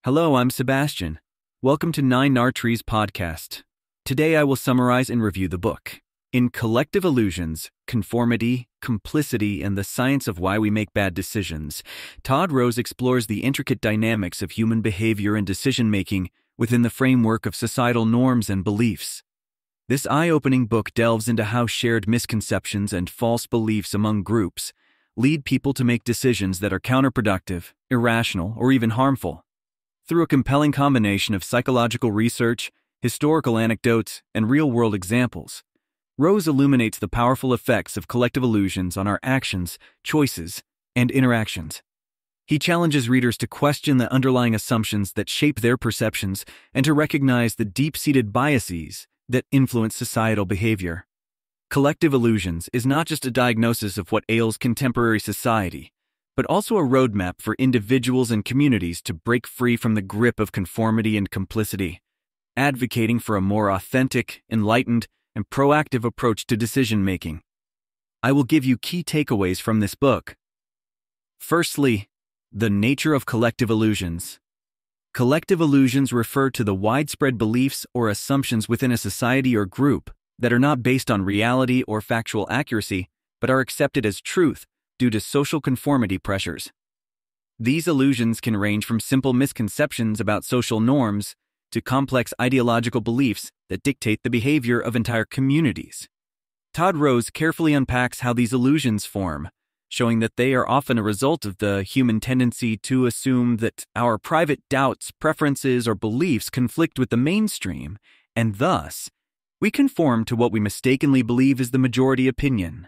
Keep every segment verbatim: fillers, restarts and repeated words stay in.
Hello, I'm Sebastian. Welcome to Nine Nartrees podcast. Today I will summarize and review the book. In Collective Illusions, Conformity, Complicity, and the Science of Why We Make Bad Decisions, Todd Rose explores the intricate dynamics of human behavior and decision-making within the framework of societal norms and beliefs. This eye-opening book delves into how shared misconceptions and false beliefs among groups lead people to make decisions that are counterproductive, irrational, or even harmful. Through a compelling combination of psychological research, historical anecdotes, and real-world examples, Rose illuminates the powerful effects of collective illusions on our actions, choices, and interactions. He challenges readers to question the underlying assumptions that shape their perceptions and to recognize the deep-seated biases that influence societal behavior. Collective Illusions is not just a diagnosis of what ails contemporary society, but also a roadmap for individuals and communities to break free from the grip of conformity and complicity, advocating for a more authentic, enlightened, and proactive approach to decision-making. I will give you key takeaways from this book. Firstly, the nature of collective illusions. Collective illusions refer to the widespread beliefs or assumptions within a society or group that are not based on reality or factual accuracy, but are accepted as truth due to social conformity pressures. These illusions can range from simple misconceptions about social norms to complex ideological beliefs that dictate the behavior of entire communities. Todd Rose carefully unpacks how these illusions form, showing that they are often a result of the human tendency to assume that our private doubts, preferences, or beliefs conflict with the mainstream, and thus, we conform to what we mistakenly believe is the majority opinion.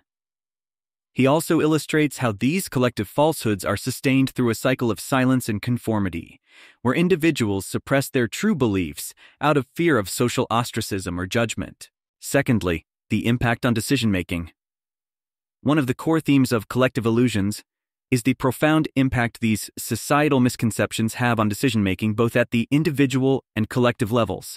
He also illustrates how these collective falsehoods are sustained through a cycle of silence and conformity, where individuals suppress their true beliefs out of fear of social ostracism or judgment. Secondly, the impact on decision-making. One of the core themes of collective illusions is the profound impact these societal misconceptions have on decision-making both at the individual and collective levels.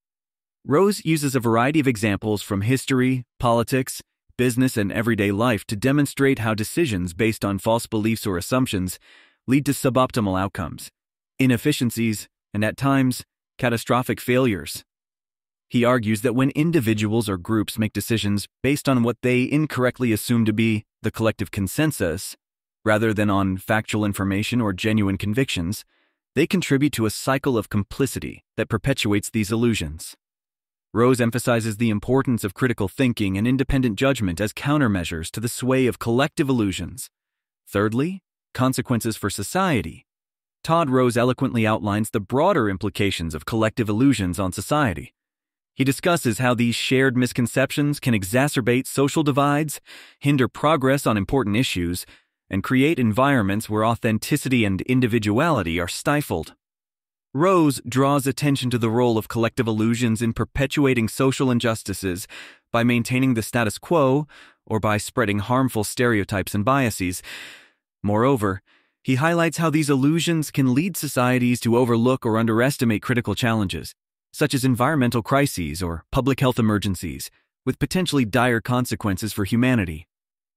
Rose uses a variety of examples from history, politics, business, and everyday life to demonstrate how decisions based on false beliefs or assumptions lead to suboptimal outcomes, inefficiencies, and at times, catastrophic failures. He argues that when individuals or groups make decisions based on what they incorrectly assume to be the collective consensus, rather than on factual information or genuine convictions, they contribute to a cycle of complicity that perpetuates these illusions. Rose emphasizes the importance of critical thinking and independent judgment as countermeasures to the sway of collective illusions. Thirdly, consequences for society. Todd Rose eloquently outlines the broader implications of collective illusions on society. He discusses how these shared misconceptions can exacerbate social divides, hinder progress on important issues, and create environments where authenticity and individuality are stifled. Rose draws attention to the role of collective illusions in perpetuating social injustices by maintaining the status quo or by spreading harmful stereotypes and biases. Moreover, he highlights how these illusions can lead societies to overlook or underestimate critical challenges, such as environmental crises or public health emergencies, with potentially dire consequences for humanity.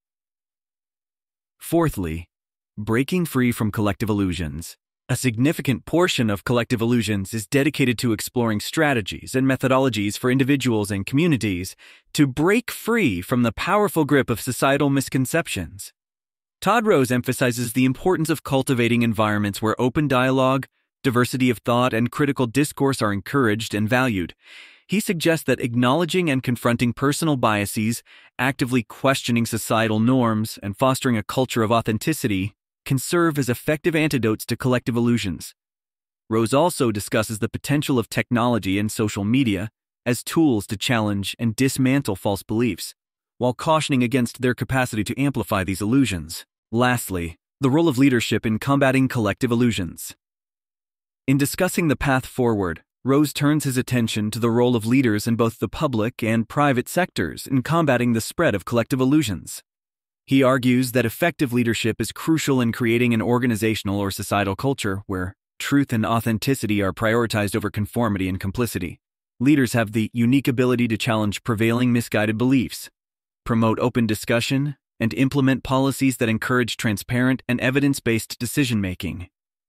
Fourthly, breaking free from collective illusions. A significant portion of Collective Illusions is dedicated to exploring strategies and methodologies for individuals and communities to break free from the powerful grip of societal misconceptions. Todd Rose emphasizes the importance of cultivating environments where open dialogue, diversity of thought, and critical discourse are encouraged and valued. He suggests that acknowledging and confronting personal biases, actively questioning societal norms, and fostering a culture of authenticity can serve as effective antidotes to collective illusions. Rose also discusses the potential of technology and social media as tools to challenge and dismantle false beliefs, while cautioning against their capacity to amplify these illusions. Lastly, the role of leadership in combating collective illusions. In discussing the path forward, Rose turns his attention to the role of leaders in both the public and private sectors in combating the spread of collective illusions. He argues that effective leadership is crucial in creating an organizational or societal culture where truth and authenticity are prioritized over conformity and complicity. Leaders have the unique ability to challenge prevailing misguided beliefs, promote open discussion, and implement policies that encourage transparent and evidence-based decision-making.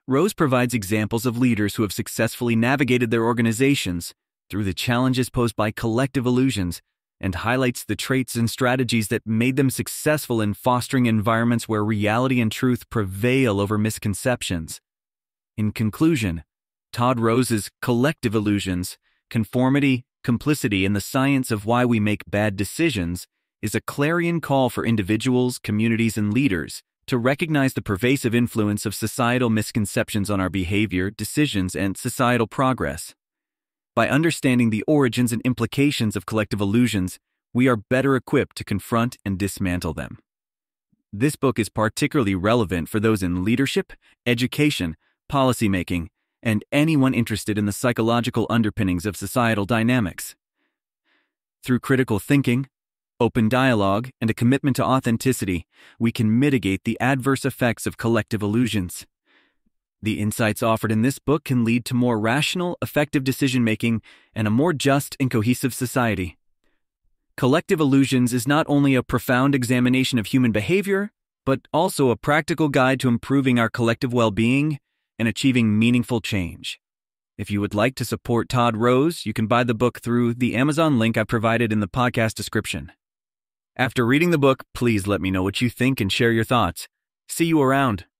Rose provides examples of leaders who have successfully navigated their organizations through the challenges posed by collective illusions and highlights the traits and strategies that made them successful in fostering environments where reality and truth prevail over misconceptions. In conclusion, Todd Rose's Collective Illusions, Conformity, Complicity, and the Science of Why We Make Bad Decisions is a clarion call for individuals, communities, and leaders to recognize the pervasive influence of societal misconceptions on our behavior, decisions, and societal progress. By understanding the origins and implications of collective illusions, we are better equipped to confront and dismantle them. This book is particularly relevant for those in leadership, education, policymaking, and anyone interested in the psychological underpinnings of societal dynamics. Through critical thinking, open dialogue, and a commitment to authenticity, we can mitigate the adverse effects of collective illusions. The insights offered in this book can lead to more rational, effective decision-making and a more just and cohesive society. Collective Illusions is not only a profound examination of human behavior, but also a practical guide to improving our collective well-being and achieving meaningful change. If you would like to support Todd Rose, you can buy the book through the Amazon link I provided in the podcast description. After reading the book, please let me know what you think and share your thoughts. See you around.